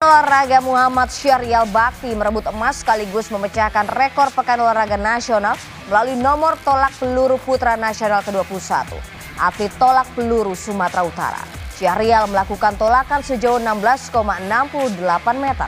Olahraga Muhammad Syahrial Bakti merebut emas sekaligus memecahkan rekor Pekan Olahraga Nasional melalui nomor tolak peluru putra nasional ke-21. Atlet tolak peluru Sumatera Utara, Syahrial melakukan tolakan sejauh 16,68 meter.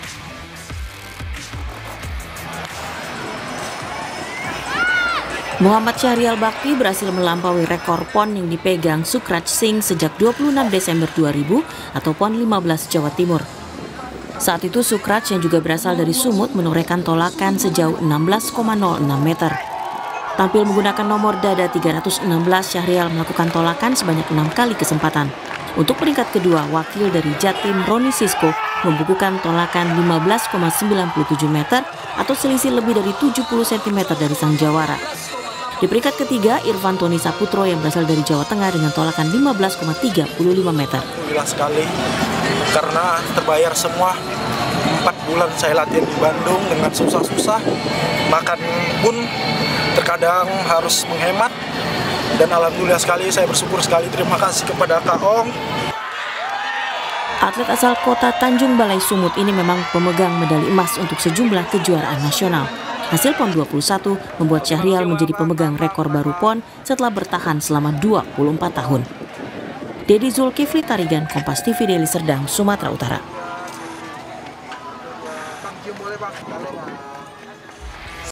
Muhammad Syahrial Bakti berhasil melampaui rekor PON yang dipegang Sukraj Singh sejak 26 Desember 2000 atau PON 15 Jawa Timur. Saat itu Sukraj yang juga berasal dari Sumut menorehkan tolakan sejauh 16,06 meter. Tampil menggunakan nomor dada 316, Syahrial melakukan tolakan sebanyak 6 kali kesempatan. Untuk peringkat kedua, wakil dari Jatim Roni Sisko membukukan tolakan 15,97 meter atau selisih lebih dari 70 cm dari sang jawara. Di peringkat ketiga, Irfan Tony Saputro yang berasal dari Jawa Tengah dengan tolakan 15,35 meter. Alhamdulillah sekali, karena terbayar semua. 4 bulan saya latihan di Bandung dengan susah-susah, makan pun terkadang harus menghemat. Dan alhamdulillah sekali, saya bersyukur sekali, terima kasih kepada Kak Ong. Atlet asal kota Tanjung Balai Sumut ini memang pemegang medali emas untuk sejumlah kejuaraan nasional. Hasil PON 21 membuat Syahrial menjadi pemegang rekor baru PON setelah bertahan selama 24 tahun. Dedi Zulkifli Tarigan, Kompas TV, Deli Serdang, Sumatera Utara.